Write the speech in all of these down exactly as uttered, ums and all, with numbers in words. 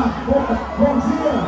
bom, bom dia.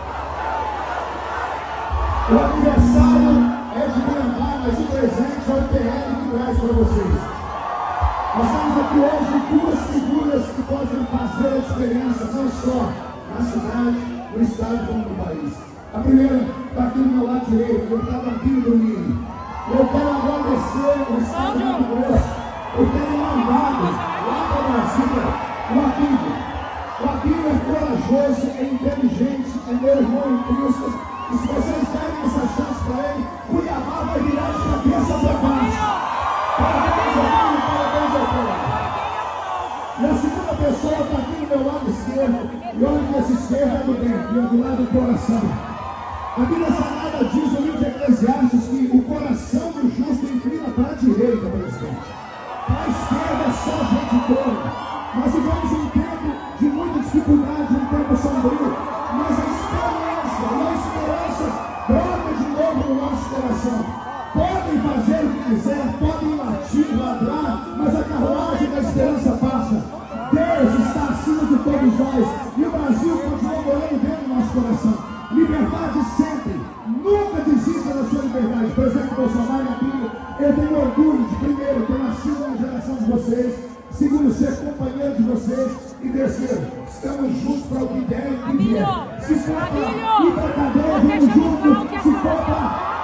O aniversário é de Guimarães, mas o presente é o P L que traz para vocês. Nós temos aqui hoje duas figuras que podem fazer a diferença, não só na cidade, no estado, como no país. A primeira está aqui do meu lado direito, eu estava aqui no domingo. Eu quero agradecer o estado do Mato Grosso por terem mandado lá para Brasília o Aquino. O Aquino é corajoso, é inteligente, é meu irmão em Cristo. E se vocês derem essa chance para ele, Cuiabá vai virar de cabeça para baixo. Parabéns, Aquino, parabéns ao povo. E a segunda pessoa está aqui do meu lado esquerdo. E olha que esse esquerdo é do dentro, é do lado do coração. A Bíblia Sagrada diz no livro de Eclesiastes que o coração do justo inclina para a direita, presidente. Para a esquerda é só gente boa. Nós vivemos um tempo de muita dificuldade, um tempo sombrio, mas a esperança, e a esperança brota de novo no nosso coração. Podem fazer o que quiser, podem latir, ladrar, mas a carruagem da esperança passa. Deus está acima de todos nós e o Brasil continua morando dentro do nosso coração. Liberdade sempre, nunca desista da sua liberdade. Presidente Bolsonaro e Aquino, eu tenho orgulho de, primeiro, ter nascido na geração de vocês, segundo, ser companheiro de vocês, e terceiro, estamos juntos para o que der e o que vier. Se for para ir para a cadeia, vamos juntos. Se for para